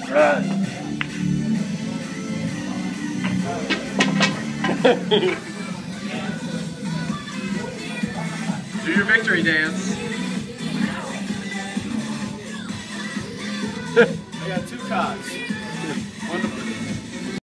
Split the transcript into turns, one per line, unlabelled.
Do your victory dance.
I got 2 cots.